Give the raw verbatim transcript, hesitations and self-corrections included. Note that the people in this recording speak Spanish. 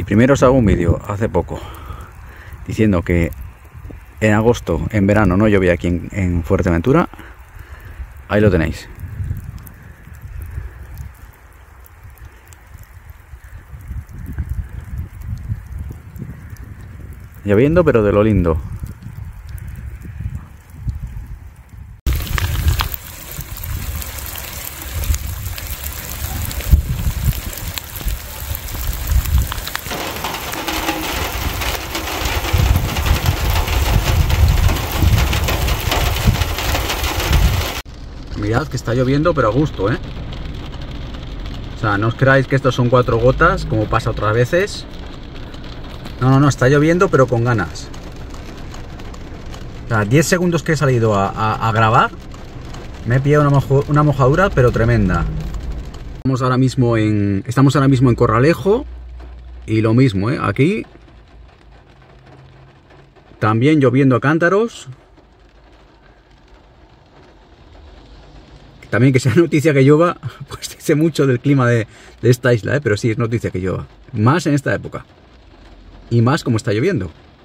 primero os hago un vídeo hace poco diciendo que en agosto, en verano, no llovía aquí en, en Fuerteventura. Ahí lo tenéis. Lloviendo, pero de lo lindo. Mirad que está lloviendo, pero a gusto, ¿eh? O sea, no os creáis que estos son cuatro gotas, como pasa otras veces. No, no, no, está lloviendo, pero con ganas. O sea, diez segundos que he salido a, a, a grabar, me he pillado una, mojo, una mojadura, pero tremenda. Estamos ahora mismo en, estamos ahora mismo en Corralejo, y lo mismo, ¿eh? Aquí también lloviendo a cántaros. También que sea noticia que llueva, pues dice mucho del clima de, de esta isla, ¿eh? Pero sí, es noticia que llueva. Más en esta época. Y más como está lloviendo.